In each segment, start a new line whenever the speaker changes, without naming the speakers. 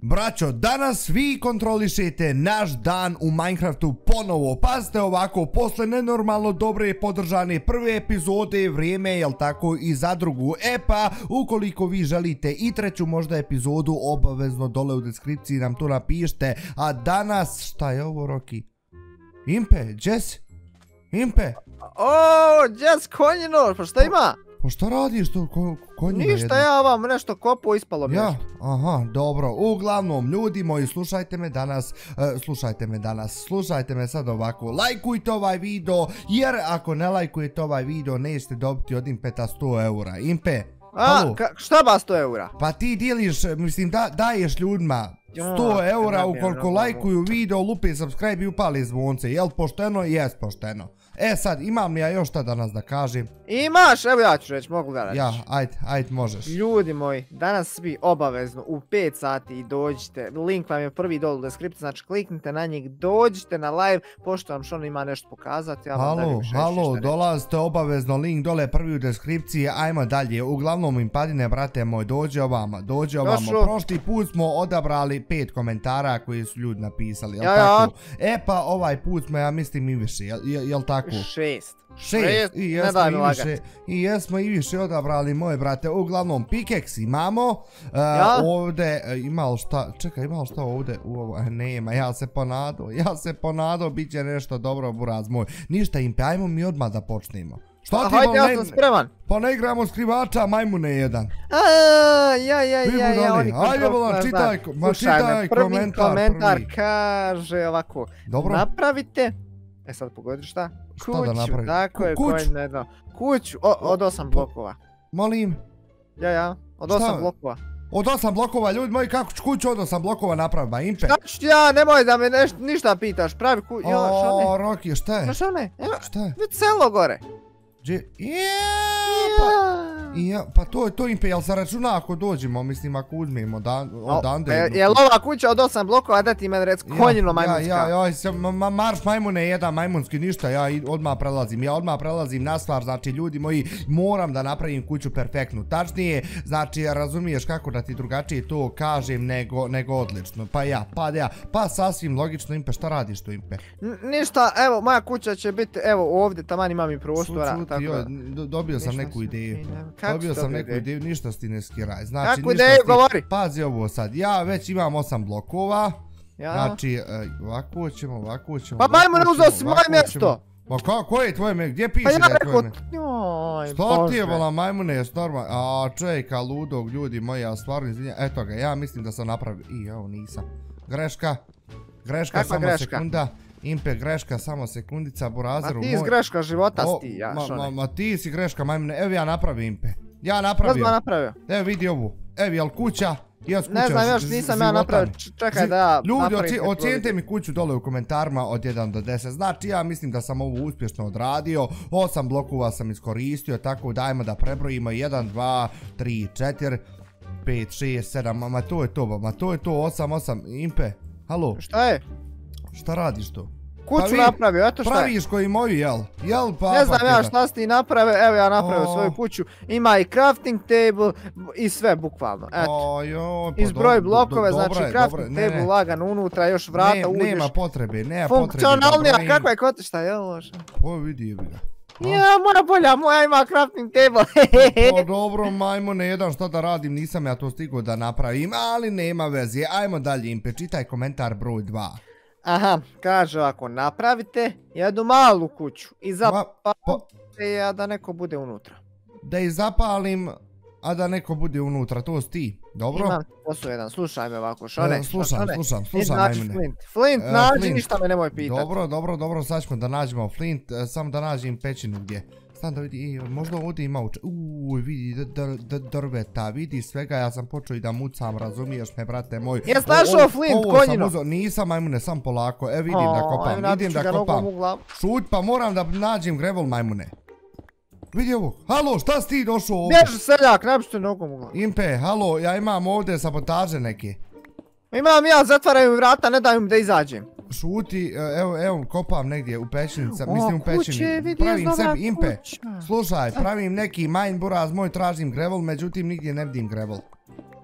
Braćo, danas vi kontrolišete naš dan u Minecraftu ponovo. Pazite ovako, posle nenormalno dobre podržane prve epizode, vrijeme je, jel tako, i za drugu. E pa, ukoliko vi želite i treću možda epizodu, obavezno dole u deskripciji nam to napišite. A danas, šta je ovo, Roki? Impe, Jess? Impe?
O, Jess, konjino, pa šta ima?
Pa šta radiš tu konjima?
Ništa, ja vam nešto kopu, ispalo mi nešto.
Aha, dobro. Uglavnom, ljudi moji, slušajte me sad ovako. Lajkujte ovaj video, jer ako ne lajkujete ovaj video, nećete dobiti od Impeta 100 eura. Impe, halo?
Šta ba 100 eura?
Pa ti dijeliš, mislim, daješ ljudima 100 eura ukoliko lajkuju video, lupi subscribe i upali zvonce. Jel pošteno? Jes pošteno. E sad, imam li ja još šta danas da kažem?
Imaš, evo ja ću reći, mogu da reći.
Ja, ajde, možeš.
Ljudi moji, danas svi obavezno u 5 sati i dođite, link vam je prvi dole u deskripciji, znači kliknite na njih, dođite na live, pošto vam Šono ima nešto pokazati.
Halo, dolazite obavezno, link dole prvi u deskripciji, ajmo dalje. Uglavnom im padine, brate moj, dođe ovamo. Prošli put smo odabrali 5 komentara koji su ljudi napisali, jel tako? E pa ovaj put smo, ja mislim, i više, jel tako?
6.
I jesmo i više odabrali, moje brate. Uglavnom, pickaxe imamo. Ovdje, imalo šta, čekaj, imalo šta ovdje? Nema, ja se ponadao, bit će nešto dobro, buraz moj. Ništa, Impe, ajmo mi odmah da počnemo.
Hajde, ja sam spreman.
Pa ne igramo skrivača, majmune jedan.
Ajde,
volan, čitaj
komentar kaže ovako.
Napravite.
E sad pogodi šta?
Kuću,
tako je, kuću, od 8 blokova.
Molim?
Ja, od 8 blokova.
Od 8 blokova, ljudi moji, kako ću kuću od 8 blokova napraviti, ba, Impe?
Šta ću ja, nemoj da me ništa pitaš, pravi kuću.
O, Roki, šta je?
Šta ne?
Šta je?
Vidi selo gore.
Pa to Impe, jel se računa ako dođemo, mislim ako uzmemo odande?
Jel ova kuća od 8 blokova, da ti meni reci konjino majmunska?
Marš majmune jedan majmunski, ništa, ja odmah prelazim na stvar, znači ljudi moji, moram da napravim kuću perfektnu, tačnije, znači razumiješ kako da ti drugačije to kažem nego odlično, pa sasvim logično. Impe, šta radiš tu, Impe?
Ništa, evo moja kuća će biti, evo ovdje taman imam i prostora.
Dobio sam neku ideju. Ništa ti ne skiraj.
Kakvu ideju govori?
Pazi ovo sad, ja već imam 8 blokova. Znači, ovako ćemo.
Pa majmune, uzeo si moje mjesto!
Ma koje je tvoje mjesto? Gdje piše da je tvoje mjesto? Što ti je vola majmune, je normalno? A čovjeka ludog, ljudi moji, a stvarno izvinjam. Eto ga, ja mislim da sam napravio. Evo nisam. Greška, samo sekunda. Impe, greška, samo sekundica, burazeru moj.
Ma ti si greška života sti, ja Šone.
Ma ti si greška, majmune, evo ja napravio, Impe. Ja napravio. Evo vidi ovu. Evo, jel kuća?
Ne znam, još nisam ja napravio, čekaj da ja napravim.
Ljudi, ocijenite mi kuću dole u komentarima od 1 do 10. Znači, ja mislim da sam ovo uspješno odradio. 8 blokova sam iskoristio, tako dajmo da prebrojimo. 1, 2, 3, 4, 5, 6, 7, ma to je to, 8. Impe, halo?
Šta je?
Šta radiš tu?
Kuću napravio, eto šta je.
Praviš koji moju, jel?
Ne znam ja šta si ti napravio, evo ja napravio svoju kuću. Ima i crafting table i sve bukvalno, eto. Izbroj blokove, znači crafting table lagan unutra, još vrata uđeš.
Nema potrebe.
Funkcionalnija, kakva je kod šta, jel loša?
O, vidi je bila.
Ja, moja bolja, moja ima crafting table.
Pa dobro, majmune, jedan šta da radim, nisam ja to stigao da napravim, ali nema veze. Ajmo dalje, Impe, čitaj komentar broj 2.
Aha, kaže ovako, napravite jednu malu kuću i zapalite je, a da neko bude unutra.
Da je zapalim, a da neko bude unutra, to si ti, dobro?
Imam posao jedan, slušaj me ovako, Šone.
Slušam, majmune.
Flint, nađi, ništa me nemoj pitati.
Dobro, sad ćemo da nađemo Flint, samo da nađem pećinu gdje. Stan da vidi, možda ovdje ima vidi drveta, vidi svega, ja sam počeo i da mucam, razumiješ me, brate moj.
Jes našao Flint, konjino?
Nisam, majmune, sam polako, vidim da kopam, šut, pa moram da nađem gravel, majmune. Vidi ovo, halo, šta si ti došao ovdje?
Bježi seljak, ne bi što nogom ugla.
Impe, halo, ja imam ovdje sabotaže neke.
Imam ja, zatvaraju mi vrata, ne daju mi da izađem.
Šuti, evo, kopam negdje u pećini, mislim u pećini. Pravim sebi, Impe, slušaj, pravim neki mine buraz moj, tražim gravel, međutim nigdje ne vidim gravel.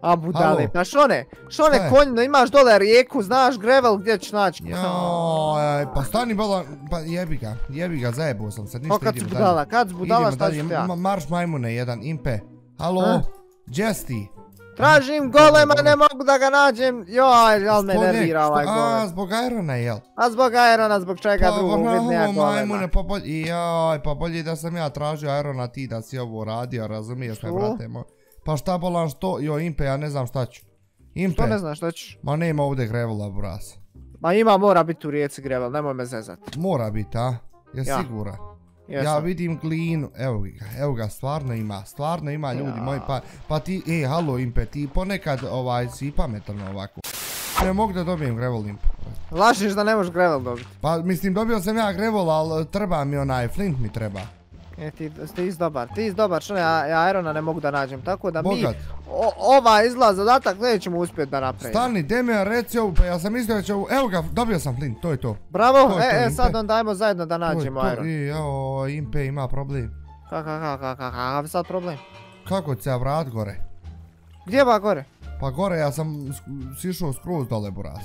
A budale, pa Šone konjino, imaš dole rijeku, znaš gravel gdje ćeš naći.
Joj, pa stani bolan, pa jebi ga, zajebuo sam sad, ništa idemo dalje.
Kad su budala, šta ću ja?
Marš majmune jedan, Impe. Halo, gdje si ti?
Tražim golema, ne mogu da ga nađem, joj, ali me nervira ovaj golem.
A, zbog Irona, jel?
A zbog Irona, zbog čega drugog, vidnija golema.
Pa bolje da sam ja tražio Irona, ti da si ovo radio, razumiješ me, brate moj. Pa šta bolan što, joj Impe, ja ne znam šta ću. Impe.
Što ne znaš šta ćeš?
Ma nema ovdje grevela, buras.
Ma ima, mora biti u rijeci grevel, nemoj me zezat.
Mora biti, a? Je siguran? Ja vidim glinu, evo ga, stvarno ima ljudi moji, pa ti, halo Impe, ti ponekad si pametan ovako. Ne mogu da dobijem gravel Impe.
Lažiš da ne možeš gravel dobiti?
Pa mislim dobio sam ja gravel, ali treba mi onaj flint mi treba.
Ti iz dobar, što ja Irona ne mogu da nađem, tako da mi ovaj izlaz zadatak nećemo uspjeti da napravimo.
Stani, Demian, reci ovu, pa ja sam mislio da će ovu, evo ga, dobio sam flint, to je to.
Bravo, sad onda ajmo zajedno da nađemo Iron.
Jao, Impe ima problem.
Kakav sad problem?
Kako će se vrat gore?
Gdje ba gore?
Pa gore, ja sam sišao skroz dole, buraz.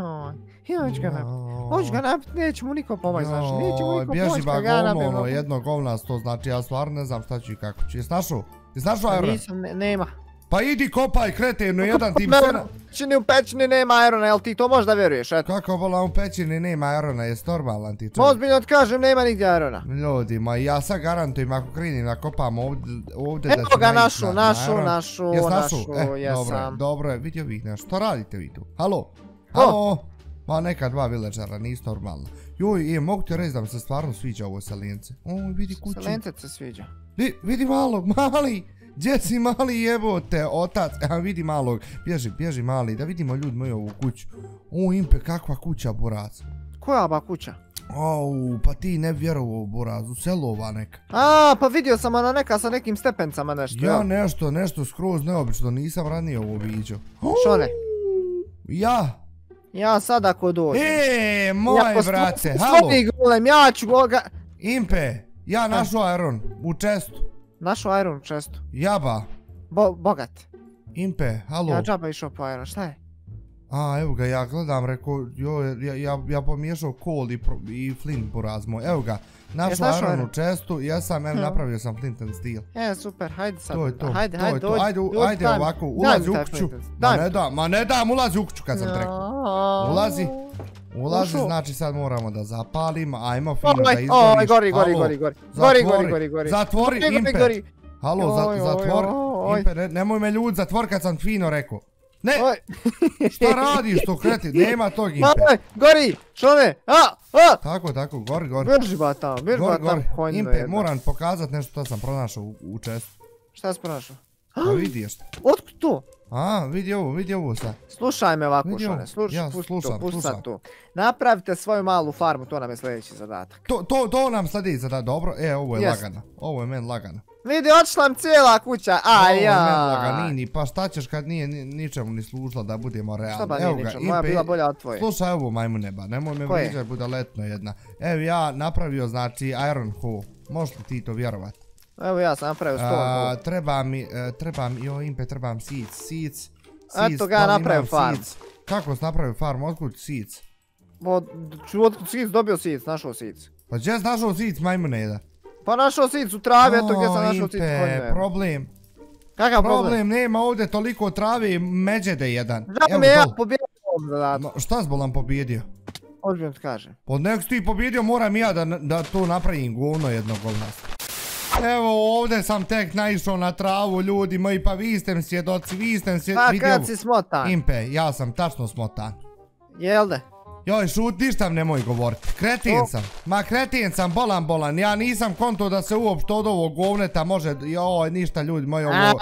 Hoću ga napiti, neće mu niko pomoći, znaš, neće mu niko pomoći
kad ga napiti. Bježi ba govno, jedno govnasto, znači ja stvarno ne znam šta ću i kako ću. Jesi našao? Irona?
Nisam, nema.
Pa idi kopaj kretenu, jedan tim sve...
Ni u pećini nema Irona, jel ti to možda vjeruješ, eto?
Kako bola u pećini nema Irona, jesi normalan ti čovjek?
Ozbiljno ti kažem, nema nigdje Irona.
Ljudi, ma ja sad garantujem ako krenim da kopam ovdje da ću...
Evo ga našu, jesam.
Dobro je, vidio bih nešto, što radite vi tu? Halo? Ma neka dva villagera, nisi normalno. Joj, mogu ti reći da mi se stvarno sviđa ovo selence. Vidi kuću.
Selence se sviđa.
Vidi malog, mali! Gdje si mali jebote, otac? Vidi malog, bježi mali, da vidimo ljudi moji ovu kuću. Impe, kakva kuća, burac.
Koja ba kuća?
Pa ti ne vjerovao, burac, u selova neka.
Pa vidio sam ona neka sa nekim stepencama nešto.
Ja nešto skroz neobično, nisam ranije ovo viđao.
Šone?
Ja
sad ako dođem.
Moj brate, halo.
Svoj golem, ja ću ga...
Impe, ja našao Iron, u čestu.
Našao Iron u čestu?
Jaba.
Bogat.
Impe, halo.
Ja džaba išao po Iron, šta je?
Evo ga, ja gledam, rekao, ja pomiješao kol i flint buraz moj, evo ga. Našao Iron u čestu, napravio sam flint and steel.
Super, hajde sad.
To je to,
Ajde
ovako, ulazi u kuću. Ma ne dam, ulazi u kuću kad sam rekao. Ulazi, znači sad moramo da zapalimo, ajmo fino da izgoriš.
Gori.
Zatvori, Impe. Halo, zatvori. Impe, nemoj me ljud, zatvori kad sam fino rekao. Ne! Šta radiš to kreti? Nema tog Impe.
Gori! Šone!
Tako, gori.
Brži ba tamo, konjno
Impe, moram pokazat nešto što sam pronašao u čestu.
Šta si pronašao?
Pa vidiš.
Otkud to?
Vidi ovo sad.
Slušaj me ovako, Šone, slušam tu. Napravite svoju malu farmu, to nam je sljedeći zadatak.
To nam sljedeći zadatak, dobro? Ovo je lagano, ovo je meni lagano.
Vidi, odšla mi cijela kuća,
Ovo je meni laganini, pa šta ćeš kad nije ničemu ni služila da budemo realni.
Šta ba nije ničemu, moja bila bolja od tvoje.
Slušaj ovo majmu neba, nemoj me vriđati, bude letno jedna. Evo ja napravio znači Iron Hoe, možeš li ti to vjerovat?
Evo ja sam napravio stone.
Treba mi, Impe, trebam seeds.
Eto ga, napravio farm.
Kako si napravio farm, otkud seeds?
Otkud seeds, dobio seeds, našao seeds.
Pa gdje si našao seeds, majmune jedan?
Pa našao seeds u travi, eto gdje sam našao seeds konjima.
Problem.
Kakav problem?
Nema ovdje toliko trave i međede jedan.
Žao mi je ja pobjedio ovom zadatku.
Šta si bolan pobjedio?
Ozbiljno ti kažem.
Pod nek si ti pobjedio, moram ja da to napravim govno jedno govnasto. Evo ovdje sam tek naišao na travu, ljudi moji, pa vi ste mi svjedoci,
Pa kad si smotan?
Impe, ja sam tačno smotan.
Jel de?
Joj, šut, ništa nemoj govoriti. Kretin sam, bolan. Ja nisam konto da se uopšte od ovog govneta može, ništa ljudi moji,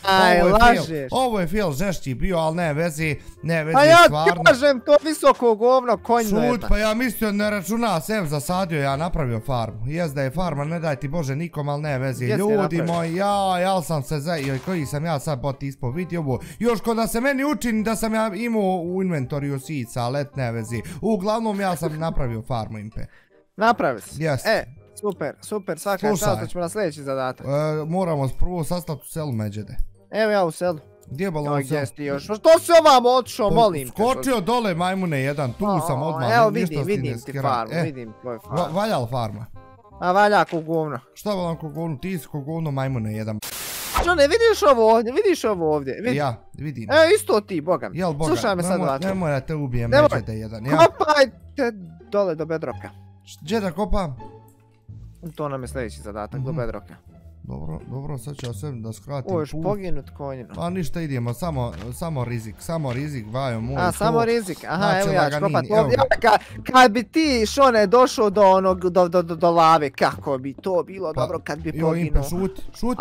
ovo je fil žešći bio, ali ne vezi, stvarno.
Pa ja ti kažem, to visoko govno konjno je.
Šut, pa ja mislio ne računa se, zasadio, ja napravio farmu. Jest da je farma, ne daj ti Bože nikom, ali ne vezi. Ljudi moji, jel sam se koji sam ja sad bot ispod, vidi ovo. Još kod da se meni učini da sam ja imao u inventoriju sica, ali ne vezi. Uglavnom ja sam napravio farmu, Impe.
Napravio si?
Yes.
Super, svaka čast, da ćemo na sljedeći zadatak.
Moramo prvo sastati u selu Međede.
Evo ja u selu.
Gdje je balon?
Gdje si ti još? Što si ovamo otišao, molim te?
Skočio dole majmune jedan, tu sam odmah.
Evo vidim ti farmu, vidim tvoj farmu.
Valja li farma?
A valja ko govno.
Šta valjam ko govno? Ti si ko govno majmune jedan.
Johnny, vidiš ovo ovdje?
Ja, vidim.
Evo isto ti, boga mi.
Jel boga,
slušaj me sad ovako.
Nemoj da te ubijem, nećete jedan.
Kopajte dole do bedroka.
Gdje da kopam?
To nam je sljedeći zadatak, do bedroka.
Dobro, sad ću ja sve da skratim put.
Ovo još poginut konjino.
Pa ništa, idemo, samo rizik, vajo moj.
A, samo rizik, aha, evo ja ću kopat. Kad bi ti, Šone, došao do lave, kako bi to bilo dobro kad bi poginuo.
Impe, šut.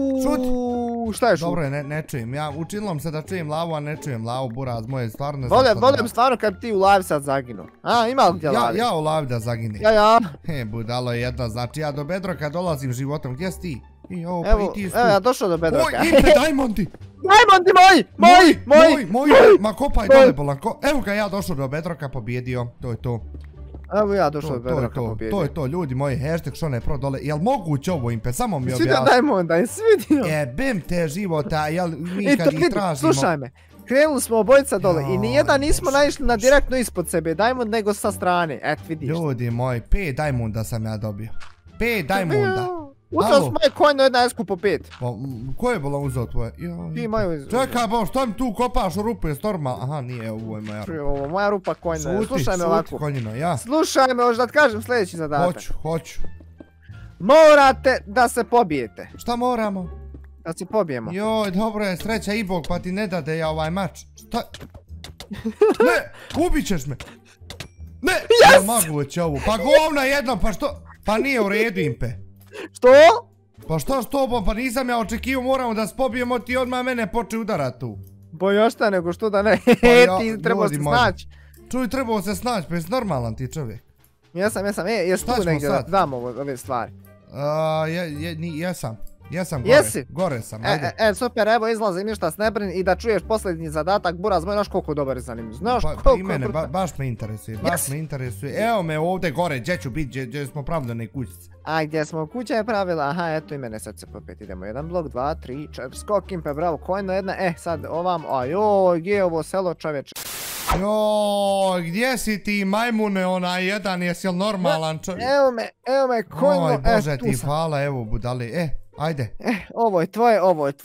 Šta je šut?
Dobro, ne čujem, ja učinilo se da čujem lavu, a ne čujem lavu, buraz moje, stvarno ne
znam. Volim stvarno kad bi ti u lavi sad zaginuo. A, ima li gdje lavi?
Ja u lavi da zaginem.
Ja.
Budalo je jedna, znači ja do bedroka dolazim životom, gdje si ti?
Evo, ja došao do bedroka.
Oj, Impe, Diamondi!
Diamondi moji!
Ma kopaj dole bolan, evo ga ja došao do bedroka, pobjedio, to je to.
Evo ja došao do bedroka, pobjedio.
To je to, ljudi moji, hashtag Šone Pro dole, jel moguće ovo Impe, samo mi objasni.
Svidio Diamonda, je svidio.
Bem te života, jel mi kad ih tražimo.
Slušaj me, krenuli smo obojica dole i nijedan nismo naišli na direktno ispod sebe Diamond nego sa strane, vidiš.
Ljudi moji, 5 Diamonda sam ja dobio. 5 Diamonda.
Uzeo s moje kojno jedna esku po 5.
Pa, ko je bola uzeo tvoje?
Ti moju uzeo.
Čekaj, bo, što mi tu kopaš u rupu, je storma? Aha, nije, ovo je moja rupa.
Ovo, moja rupa kojno. Slušaj me ovako.
Konjino, ja.
Slušaj me, još da ti kažem sljedeći zadatak.
Hoću.
Morate da se pobijete.
Šta moramo?
Da se pobijemo.
Joj, dobro je, sreća i Bog, pa ti ne dade ja ovaj mač. Šta? Ne, ubit ćeš me. Ne, ja moguće ovo. Pa govna jedno, pa što? Pa nije u redu, Impe.
Što?
Pa što s tobom, pa nisam ja očekivao, moramo da se pobijemo, ti odmah mene počne udarat tu.
Bolje šta nego što da ne, ti trebao se snaći.
Čuj, trebao se snaći, pa jesi normalan ti čovjek.
Jesam, jesi tu negdje da dam ove stvari?
Jesam, gore sam, ajde.
Super, evo izlazi, ništa s ne brini i da čuješ posljednji zadatak, buraz moj, znaš koliko dobar je zanimljiv, znaš koliko je
mene, baš me interesuje, evo me ovdje gore, gdje ću biti, gdje smo pravdane kućice.
A gdje smo kuća je pravila, aha, eto i mene sad se popet, idemo 1 blok, 2, 3, 4, skok, Impe, bravo, kojno jedna, sad ovam, ajoj, gdje je ovo selo čoveče?
Joj, gdje si ti majmune onaj jedan, jesi li normalan čovjek?
Evo me, kojno,
oj, Bože ti hvala, evo budali, ajde.
Ovo je tvoje,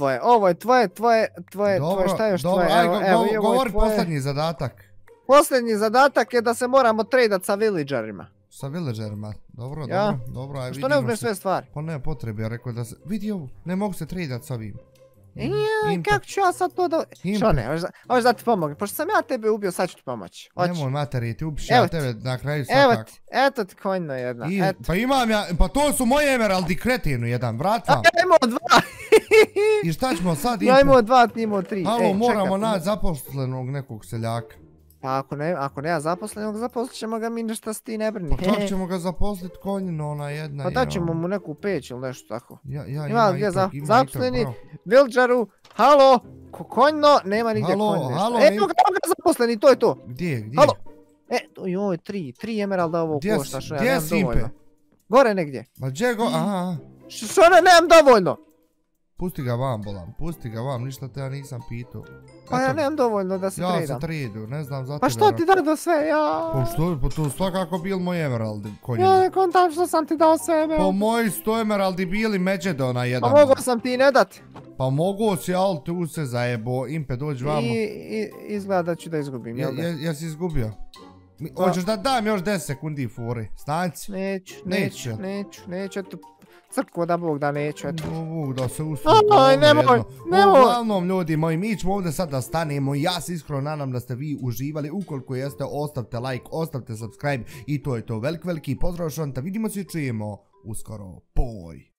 šta je još tvoje?
Dobro, govori posljednji zadatak.
Posljednji zadatak je da se moramo tradat sa villagerima.
Sa villagerima, dobro, aj vidimo.
Što ne uzmeš sve stvari?
Pa nema potrebe, ja rekao da se, vidi ovo, ne mogu se tradat sa ovim.
Kako ću ja sad to da... Šone, hoćeš da ti pomognem, pošto sam ja tebe ubio, sad ću ti pomoći.
Nemoj materiji, ti ubiš ja tebe na kraju svakako.
Eto ti konjno jedna.
Pa imam ja, pa to su moje emeraldi kretinu jedan, vrat vam.
Ja imao 2.
I šta ćemo sad?
Ja imao 2, ti imao 3.
Halo, moramo naći zaposlenog nekog seljaka.
Pa ako nema zaposlenog, zaposlit ćemo ga mi, nešto s ti ne brini.
Pa čak ćemo ga zaposlit konjino, ona jedna.
Pa daćemo mu neku peć ili nešto tako.
Ima
gdje zaposleni, villageru, halo, konjino, nema nigdje konjino. Evo ga zaposleni, to je to.
Gdje?
Halo. Joj, 3 emeralda ovo košta, što ja nemam dovoljno. Gore negdje.
Ma gdje go, aha.
Što ne, nemam dovoljno.
Pusti ga vam, bolan, pusti ga vam, ništa te ja nisam pitao.
Pa ja nemam dovoljno da se tradam.
Ja se tradu, ne znam za tebe.
Pa što ti dao sve, ja?
Pa što, pa to svakako bil moj emerald konjina.
Ja ne kontam što sam ti dao sve emerald.
Pa moji 100 emeraldi bili međede ona jedan.
Pa mogo sam ti ne dati.
Pa mogo si, ali tu se zajebo, Impe dođi vamo.
Izgleda da ću da izgubim, jel da?
Jesi izgubio? Hoćeš da dam još 10 sekundi fore, stanci?
Neću, eto. Crkvo da Bog da neću, eto.
Bog da se usluži.
Nemoj.
Uglavnom, ljudi moji, mi ćemo ovdje sad da stanemo. Ja se iskreno nadam da ste vi uživali. Ukoliko jeste, ostavite like, ostavite subscribe. I to je to. Veliki pozdrav, vidimo se i čujemo uskoro. Poj.